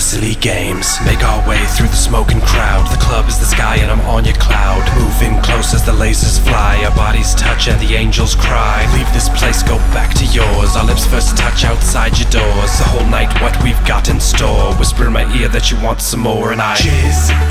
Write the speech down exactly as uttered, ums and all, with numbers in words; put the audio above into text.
silly games. Make our way through the smoking crowd. The club is the sky and I'm on your cloud. Moving close as the lasers fly. Our bodies touch and the angels cry. Leave this place, go back to yours. Our lips first touch outside your doors. The whole night what we've got in store. Whisper in my ear that you want some more, and I jizz